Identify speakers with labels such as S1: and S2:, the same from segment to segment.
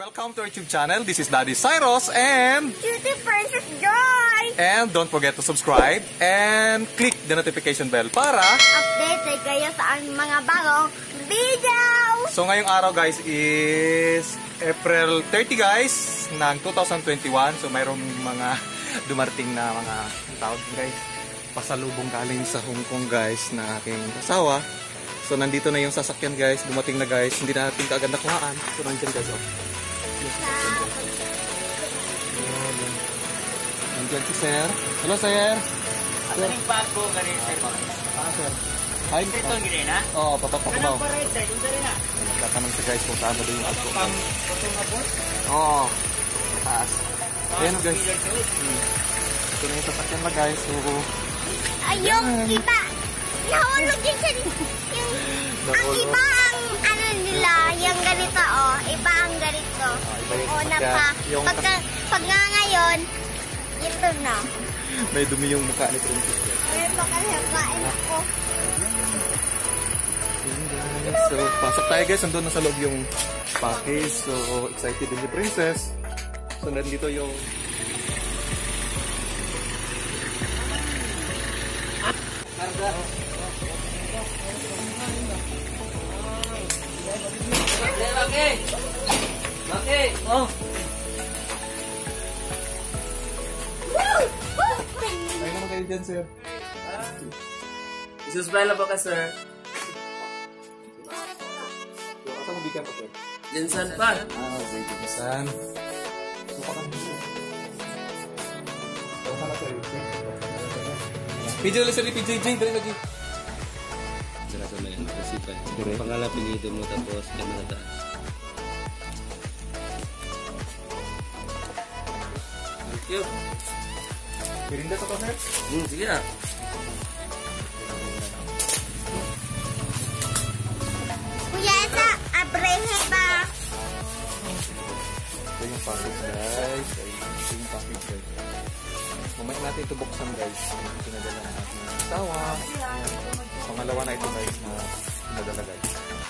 S1: Welcome to our YouTube channel. This is Daddy Cyrus and
S2: Cutie Princess Joy.
S1: And don't forget to subscribe and click the notification bell para
S2: updated kayo sa aming mga bagong video.
S1: So ngayong araw guys is April 30 guys ng 2021. So mayroong mga dumarting na mga tawag guys, pasalubong galing sa Hong Kong guys na aking asawa. So nandito na yung sasakyan guys, dumating na guys, hindi na natin kaagad nakuhaan. So nandiyan guys, oh. Nandiyan si Sir. Hello Sir.
S3: Ano yung bago ka rin sir?
S1: Sir. Hi.
S3: Ito ang gina na?
S1: Oo, papapak daw.
S3: Anong pared sir? Ito rin na?
S1: Nagtatanong si guys kung saan ba yung alcohol.
S3: Pang abot?
S1: Oo. Mataas. Ayan guys. Ito na yung sasakyan na guys. So,
S2: ayong iba. Nahulog din siya. Ang iba ang ano nila, yung ganito oh. Iba ang ganito. Una pa. Pag nga ngayon, ito na.
S1: may dumi yung mukha ni Princess.
S2: Ay, pakalabain ako.
S1: So, pasok tayo guys. Nandun na sa loob yung package. So, excited din si Princess. So, nandito yung
S3: Karga. Bakit? Bakit? Oh.
S1: ay naman kayo dyan, sir.
S3: Isusbala ba ka sir?
S1: So, asa mo bigan pa, sir?
S3: Jinsan pa.
S1: Okay, Jinsan. So, pa kami, sir. So, sana, sir. PJ ulit, sir. PJ, dali lagi.
S4: Sira sa may isipan. Pangalan, pinito mo, tapos kami na taas.
S3: Thank you.
S1: Pirinda sa to, sir?
S3: Sige na.
S2: Kuya, ito, abrehe ba?
S1: Ito yung package, guys. Ito yung package, guys. Mamaya natin ito buksan, guys. Pinadala ng ating asawa. Pangalawa na ito, guys, na pinadala, guys.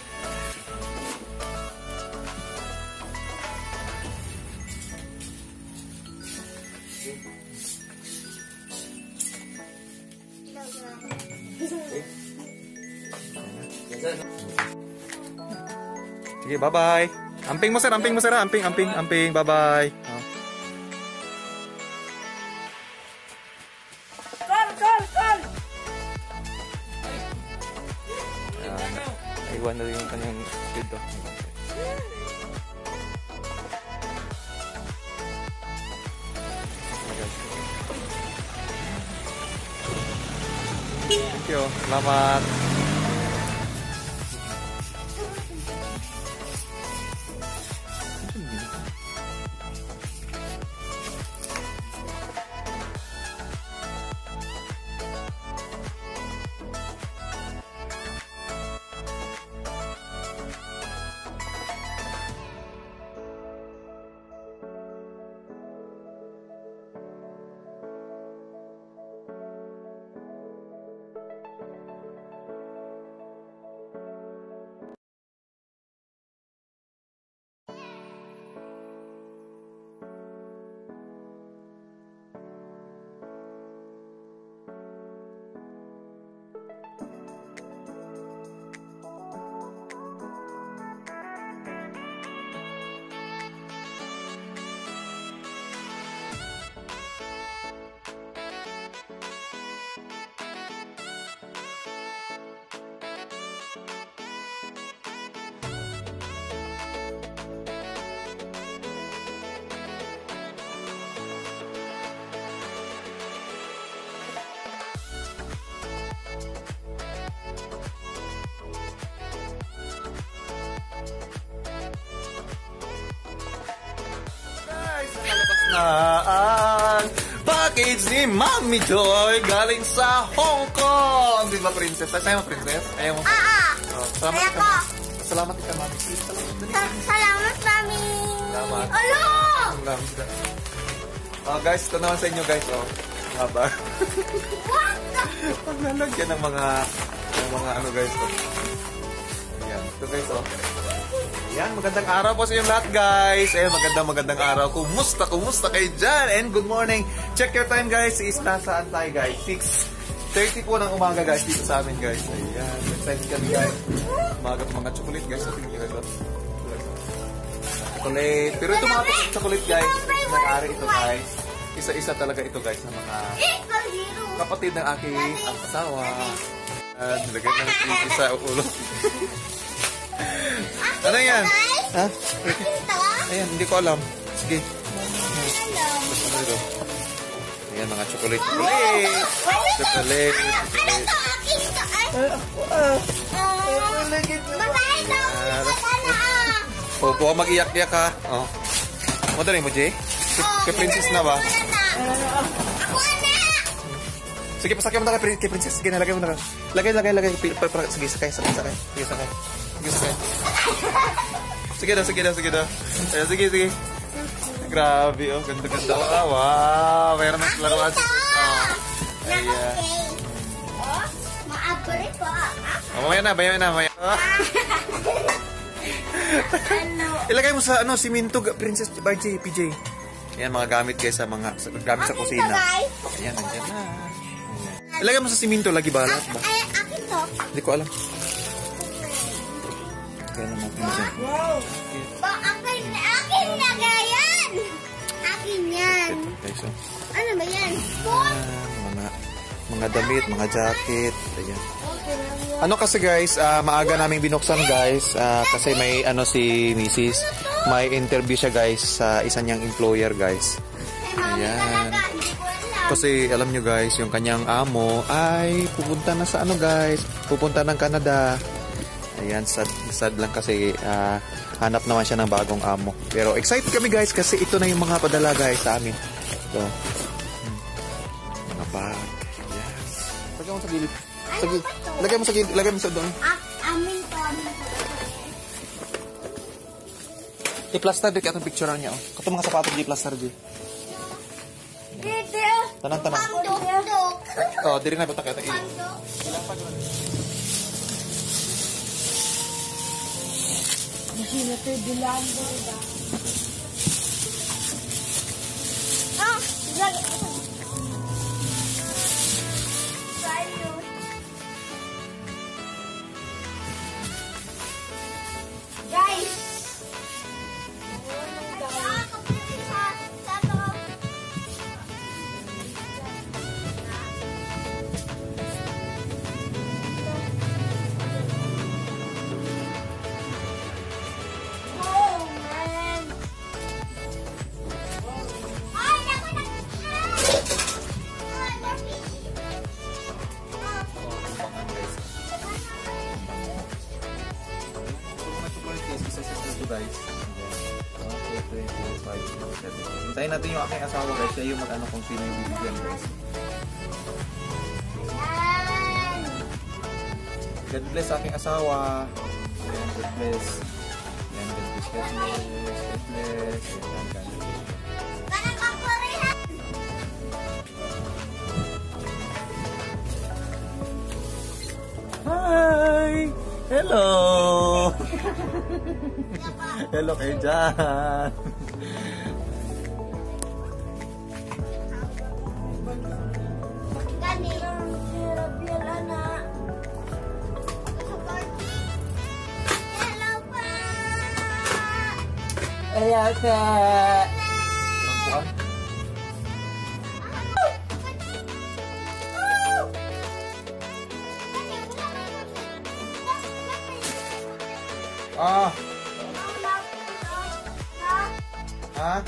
S1: Sige, bye-bye. Amping mo, sir. Amping mo, sir. Amping. Bye-bye. Oh.
S3: Call!
S1: Naiwan na rin yung kanyang speed, oh. Thank you. Selamat. Na ang package ni Mami Joy galing sa Hong Kong. Di ba, Princess? Ayaw mo, Princess? Ayaw mo? Oh, salamat ka. Salamat ka, Mami.
S2: Salamat, Mami.
S1: Salamat.
S2: Alo!
S1: Guys, ito naman sa inyo, guys. Oh, haba.
S2: What?
S1: Paglalagyan ng mga ano, guys. Oh. Ayan. Ito guys, oh. Ayan, magandang araw po sa inyong lahat guys. Ayan, magandang araw. Kumusta kayo dyan? And good morning. Check your time guys. Saan tayo guys? 6:30 po ng umaga guys dito sa amin guys. Ayan, excited kami guys. Umaga po mga chocolate guys. Tingnan nyo guys, oh. Chocolate. Pero ito mga chocolate guys, may-ari ito guys. Isa-isa talaga ito guys ng mga kapatid ng aking asawa. Nilagay na natin sa ulo. Ano yan? Ha? Ayan, hindi ko alam. Sige. Ayan, mga chocolate. Chocolate. O, buka mag-iyak-iyak ha. O. Madali mo, Jay? Kay Princess na ba? Sige, pasakyan mo na kay Princess. Sige na, lagay mo na. Lagay. Sige, sakay. Sige, sakay. Sige daw. Ayan, sige. Grabe, oh. Ganda. Wow. Mayroon mas laruan sa ayan.
S2: Maabri po.
S1: Mamaya na. Ilagay mo sa siminto, Princess PJ. Ayan, mga gamit guys sa gamit sa kusina. Ayan, nandiyan na. Ilagay mo sa siminto, lagi ba? Lahat ba?
S2: Akin to.
S1: Hindi ko alam. Kaya naman dyan.
S2: Akin na gayan. Akin yan.
S1: Okay, so.
S2: Ano ba yan?
S1: Mga damit, mga jacket. Ayan. Ano kasi guys, maaga naming binuksan guys kasi may si Mrs. May interview siya guys sa isa niyang employer guys. Ayan. Kasi alam nyo guys, yung kanyang amo ay pupunta na sa guys, pupunta ng Canada. Ayan, sad lang kasi hanap naman siya ng bagong amo. Pero excited kami guys kasi ito na yung mga padala guys sa amin. So, mga bag. Yes. Lagyan mo sa gilid. Lagay mo sa doon.
S2: Amin to.
S1: I-plaster din katong picture niya. Katong mga sapatos di plaster di.
S2: Dito.
S1: Tanang.
S2: Pandok.
S1: Oh, diri na butak ito.
S2: Guys.
S1: Guys. 1, 2, 3, 4, 5, 6, 7. Hintayin natin yung aking asawa guys. Siya yung mag-ano kung sino yung bibigyan guys. God bless sa aking asawa. Ayan, God bless. Ayan, God bless. God bless.
S2: Parang kaparehan.
S1: Hi! Hello! Hello kayo dyan!
S2: Hello pa.
S3: Hello, sir.
S1: Ah! Ha?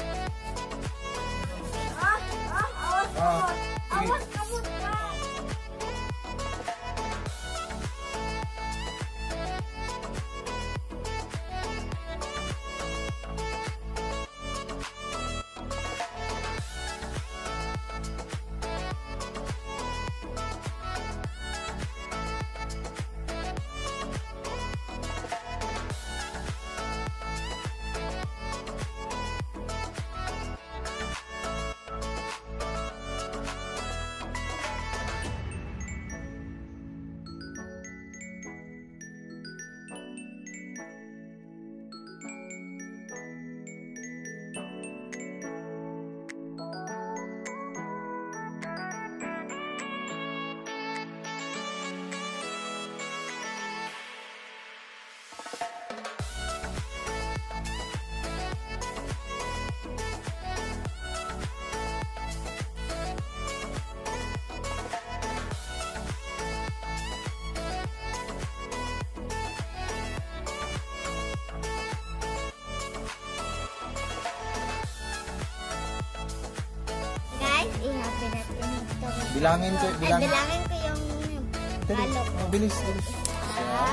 S1: Bilangin ko,
S2: Ay,
S1: bilangin.
S2: bilangin ko yung
S1: Dali.
S2: balok.
S1: Oh, bilis.
S2: Dalawa,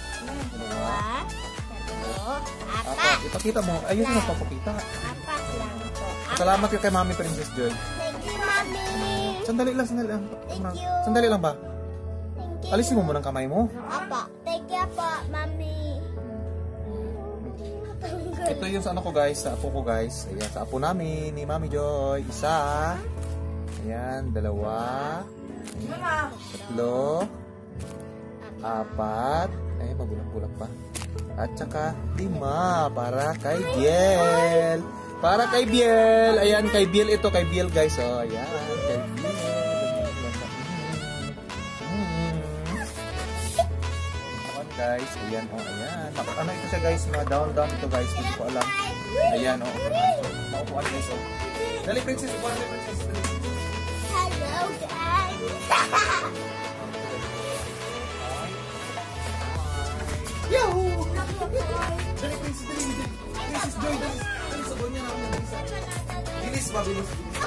S2: tatlo,
S1: Apat.
S2: apat.
S1: Ipakita mo. Ayun na papakita.
S2: Apat lang po.
S1: Salamat yung kay Mami Princess Joy.
S2: Thank you, Mami.
S1: Sandali lang, sandali lang.
S2: Thank you.
S1: Sandali lang ba?
S2: Thank you.
S1: Alisin mo muna ang kamay mo.
S2: Apa. Thank you po, Mami.
S1: Ito yung sa ano ko guys, sa apo ko guys. Ayan, sa apo namin, ni Mami Joy. Isa. Ayan, dalawa. Tatlo. Apat. Ay, magulang-gulang pa. At saka, 5 para kay Biel. Para kay Biel. Ayan, kay Biel ito. Kay Biel guys. Oh, ayan. Kay Biel. Ayan guys. Ayan, oh, ayan. Ano ito siya guys? Mga down-down ito guys. Hindi ko alam. Ayan, oh. Maupuan guys, oh. Dali, princess. Upuan, dali, princess. Dali.
S2: Hello, guys.
S1: Yahoo! Dali, princess, dali, dali. Princess Joy, dali. Dali, sabaw niya na ako. Bilis ba, bilis?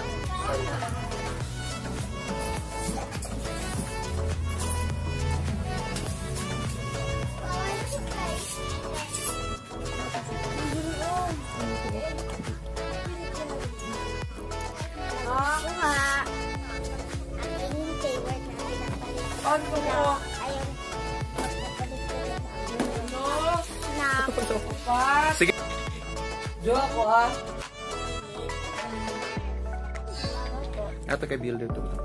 S2: Ako nga. Ang inyong favorite na pinapalit. Ano mo? Ayun. Na.
S1: Sige.
S3: Jo ako ah.
S1: Ito kay Biel dito.